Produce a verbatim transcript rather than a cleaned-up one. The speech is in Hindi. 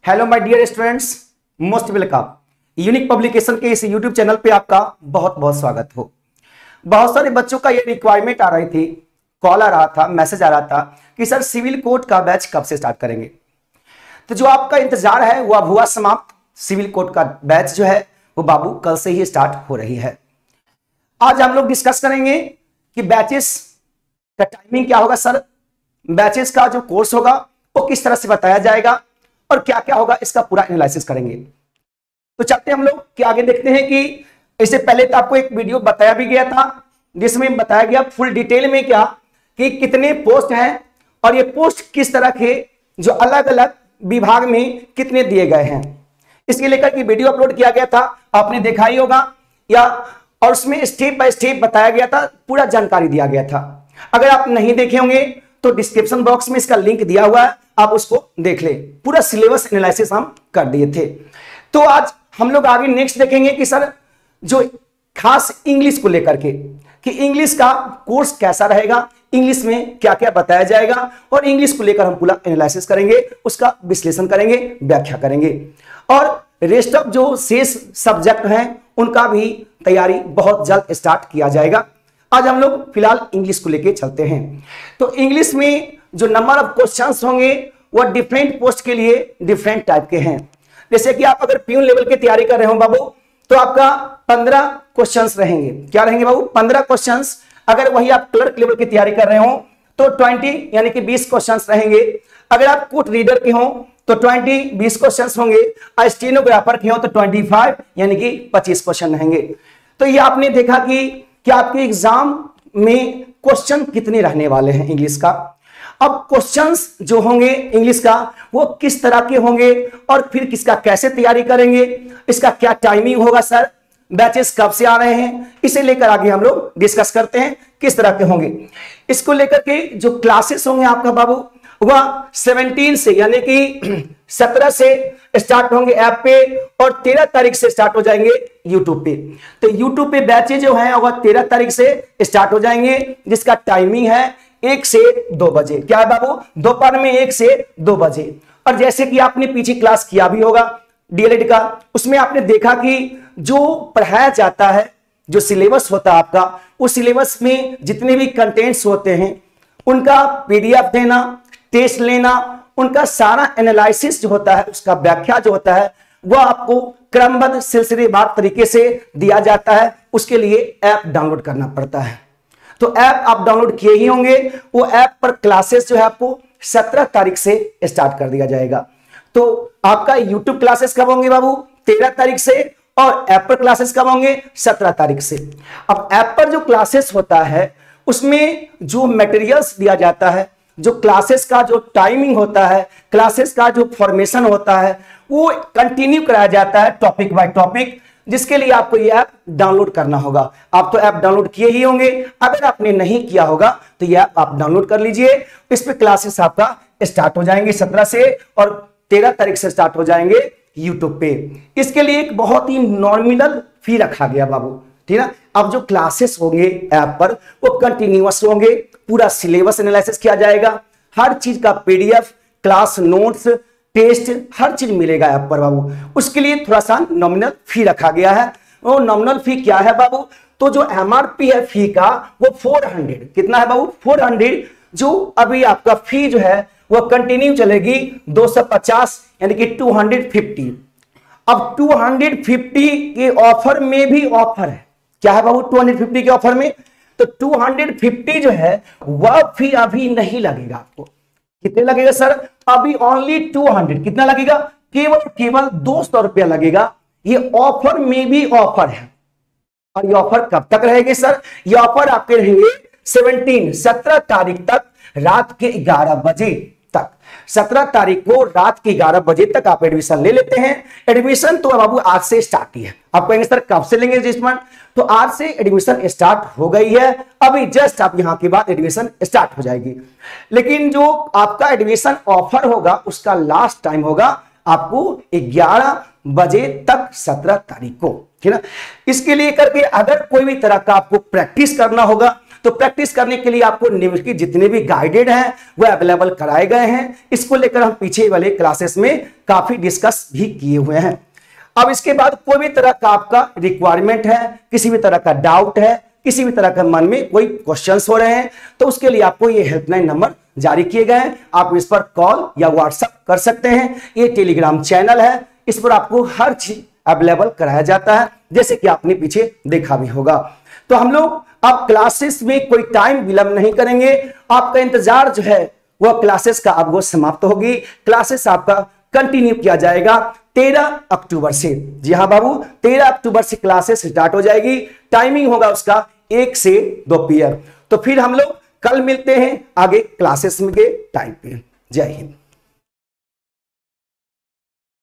Hello my dear students, most welcome. Unique publication के इस यूट्यूब चैनल पे आपका बहुत बहुत स्वागत हो। बहुत सारे बच्चों का ये रिक्वायरमेंट आ रही थी, कॉल आ रहा था, मैसेज आ रहा था कि सर सिविल कोड का बैच कब से स्टार्ट करेंगे। तो जो आपका इंतजार है वो अब हुआ समाप्त। सिविल कोड का बैच जो है वो बाबू कल से ही स्टार्ट हो रही है। आज हम लोग डिस्कस करेंगे कि बैचेस का टाइमिंग क्या होगा, सर बैचेस का जो कोर्स होगा वो किस तरह से बताया जाएगा और क्या क्या होगा, इसका पूरा एनालिसिस करेंगे। तो चलते हम लोग कि आगे देखते हैं कि इससे पहले तो आपको एक वीडियो बताया भी गया था जिसमें बताया गया फुल डिटेल में क्या कि कितने पोस्ट हैं और ये पोस्ट किस तरह के जो अलग अलग विभाग में कितने दिए गए हैं, इसके लेकर कि वीडियो अपलोड किया गया था, आपने देखा ही होगा या और उसमें स्टेप बाय स्टेप बताया गया था, पूरा जानकारी दिया गया था। अगर आप नहीं देखे होंगे तो डिस्क्रिप्शन बॉक्स में इसका लिंक दिया हुआ है, आप उसको देख ले। पूरा सिलेबस एनालिसिस हम कर दिए थे। तो आज हम लोग आगे नेक्स्ट देखेंगे कि सर जो खास इंग्लिश को लेकर के कि इंग्लिश का कोर्स कैसा रहेगा, इंग्लिश में क्या क्या बताया जाएगा और इंग्लिश को लेकर हम पूरा एनालिसिस करेंगे, उसका विश्लेषण करेंगे, व्याख्या करेंगे और रेस्ट ऑफ जो शेष सब्जेक्ट हैं उनका भी तैयारी बहुत जल्द स्टार्ट किया जाएगा। आज हम लोग फिलहाल इंग्लिश को लेके चलते हैं। तो इंग्लिश में जो नंबर ऑफ क्वेश्चंस होंगे वो डिफरेंट पोस्ट के लिए डिफरेंट टाइप के हैं। जैसे कि आप अगर प्यून लेवल की तैयारी कर रहे हो बाबू तो आपका पंद्रह क्वेश्चंस रहेंगे। क्या रहेंगे बाबू? पंद्रह क्वेश्चंस। अगर वही आप क्लर्क लेवल की तैयारी कर रहे हो तो बीस यानी कि बीस क्वेश्चंस रहेंगे। अगर आप कोर्ट रीडर के हो तो बीस बीस क्वेश्चंस होंगे। स्टेनोग्राफर के हो तो पच्चीस यानी कि पच्चीस क्वेश्चन रहेंगे। तो ये आपने देखा कि कि आपके एग्जाम में क्वेश्चन कितने रहने वाले हैं इंग्लिश का। अब क्वेश्चंस जो होंगे इंग्लिश का वो किस तरह के होंगे और फिर किसका कैसे तैयारी करेंगे, इसका क्या टाइमिंग होगा, सर बैचेस कब से आ रहे हैं, इसे लेकर आगे हम लोग डिस्कस करते हैं किस तरह के होंगे। इसको लेकर के जो क्लासेस होंगे आपका बाबू वह सत्रह से यानी कि सत्रह से स्टार्ट होंगे ऐप पे और तेरह तारीख से स्टार्ट हो जाएंगे यूट्यूब पे। तो यूट्यूब पे बैचेज जो है वह तेरह तारीख से स्टार्ट हो जाएंगे जिसका टाइमिंग है एक से दो बजे। क्या है बाबू? दोपहर में एक से दो बजे। और जैसे कि आपने पीछे क्लास किया भी होगा डीएलएड का, उसमें आपने देखा कि जो पढ़ाया जाता है, जो सिलेबस होता है आपका, उस सिलेबस में जितने भी कंटेंट्स होते हैं उनका पीडीएफ देना, टेस्ट लेना, उनका सारा एनालिसिस जो होता है, उसका व्याख्या जो होता है वह आपको क्रमबद्ध सिलसिलेवार तरीके से दिया जाता है। उसके लिए ऐप डाउनलोड करना पड़ता है। तो ऐप आप डाउनलोड किए ही होंगे। वो ऐप पर क्लासेस जो है आपको सत्रह तारीख से स्टार्ट कर दिया जाएगा। तो आपका यूट्यूब क्लासेस कब होंगे बाबू? तेरह तारीख से। और ऐप पर क्लासेस कब होंगे? सत्रह तारीख से। अब ऐप पर जो क्लासेस होता है उसमें जो मटेरियल्स दिया जाता है, जो क्लासेस का जो टाइमिंग होता है, क्लासेस का जो फॉर्मेशन होता है वो कंटिन्यू कराया जाता है टॉपिक बाय टॉपिक, जिसके लिए आपको ये ऐप डाउनलोड करना होगा। आप तो ऐप डाउनलोड किए ही होंगे, अगर आपने नहीं किया होगा तो ये ऐप आप डाउनलोड कर लीजिए। इस पे क्लासेस आपका स्टार्ट हो जाएंगे सत्रह से और तेरह तारीख से स्टार्ट हो जाएंगे यूट्यूब पे। इसके लिए एक बहुत ही नॉमिनल फी रखा गया बाबू, ठीक है। अब जो क्लासेस होंगे ऐप पर वो कंटिन्यूअस होंगे, पूरा सिलेबस एनालिसिस किया जाएगा, हर चीज का पीडीएफ, क्लास नोट्स, टेस्ट, हर चीज मिलेगा ऐप पर बाबू। उसके लिए थोड़ा सा नॉमिनल फी रखा गया है। वो नॉमिनल फी क्या है बाबू? तो जो एमआरपी है फी का वो चार सौ, कितना है बाबू? चार सौ। जो अभी आपका फी जो है वो कंटिन्यू चलेगी दो सौ पचास यानी कि दो सौ पचास। अब दो सौ पचास के ऑफर में भी ऑफर है। क्या है बाबू दो सौ पचास के ऑफर में? तो दो सौ पचास जो है वह फी अभी नहीं लगेगा आपको। कितने लगेगा सर? अभी ओनली दो सौ। कितना लगेगा? केवल केवल दो सौ रुपया लगेगा। ये ऑफर में भी ऑफर है। और ये ऑफर कब तक रहेंगे सर? ये ऑफर आपके रहेंगे सत्रह सत्रह तारीख तक रात के ग्यारह बजे तक। सत्रह तारीख को रात के ग्यारह बजे तक आप एडमिशन ले लेते हैं। एडमिशन तो बाबू आज से स्टार्ट ही है। आप कहेंगे सर कब से लेंगे रजिस्ट्रेशन? तो आज से एडमिशन स्टार्ट हो गई है, अभी जस्ट आप यहां के बाद एडमिशन स्टार्ट हो जाएगी। लेकिन जो आपका एडमिशन ऑफर होगा उसका लास्ट टाइम होगा आपको ग्यारह बजे तक सत्रह तारीख को, ठीक है। इसके लिए करके अगर कोई भी तरह का आपको प्रैक्टिस करना होगा तो प्रैक्टिस करने के लिए आपको निम्न की जितने भी गाइडेड हैं वो अवेलेबल कराए गए हैं। इसको लेकर हम पीछे वाले क्लासेस में काफी डिस्कस भी किए हुए हैं। अब इसके बाद कोई भी तरह का आपका रिक्वायरमेंट है, किसी भी तरह का डाउट है, किसी भी तरह का मन में कोई क्वेश्चंस हो रहे हैं, तो उसके लिए आपको ये हेल्पलाइन नंबर जारी किए गए हैं। आप इस पर कॉल या व्हाट्सएप कर सकते हैं। ये टेलीग्राम चैनल है, इस पर आपको हर चीज अवेलेबल कराया जाता है, जैसे कि आपने पीछे देखा भी होगा। तो हम लोग अब क्लासेस में कोई टाइम विलंब नहीं करेंगे। आपका इंतजार जो है वह क्लासेस का अब वो समाप्त होगी। क्लासेस आपका कंटिन्यू किया जाएगा तेरह अक्टूबर से। जी हाँ बाबू, तेरह अक्टूबर से क्लासेस स्टार्ट हो जाएगी। टाइमिंग होगा उसका एक से दो पी एम। तो फिर हम लोग कल मिलते हैं आगे क्लासेस के टाइम पे। जय हिंद।